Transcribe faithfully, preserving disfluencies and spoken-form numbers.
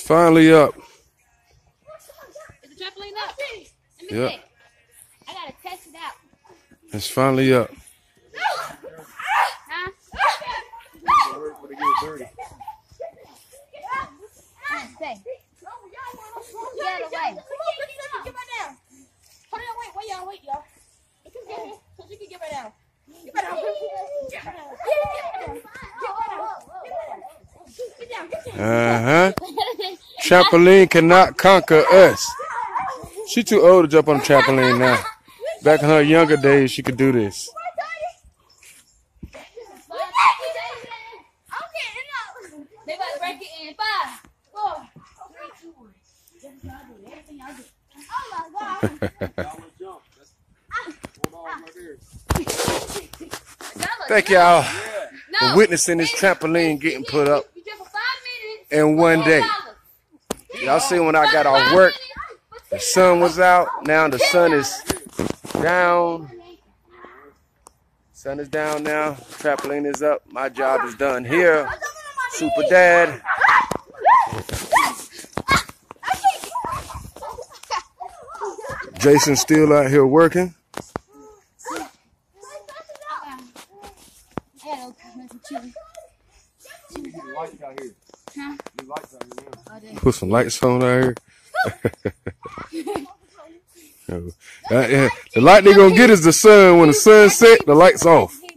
finally up. Is the trampoline up? Let me Yep. see. I gotta test it out. It's finally up. Huh? Say. Get out of the way. Get back down. Hold on, wait, wait, y'all, wait, y'all. Get here, so she can get back down. Get back down. Get back down. Get down. Get down. Uh-huh. Trampoline cannot conquer us. She too old to jump on the trampoline now. Back in her younger days, she could do this. They about to break it in five, four, three, two, one. Oh my God. Thank y'all No. for witnessing this trampoline getting put up You just for five minutes. in one day. Y'all see when I got off work, the sun was out. Now the sun is down. Sun is down now. Trampoline is up. My job is done here. Super Dad. Jason's still out here working. Put some lights on out here. uh, yeah. The light they gonna get is the sun. When the sun set, the lights off.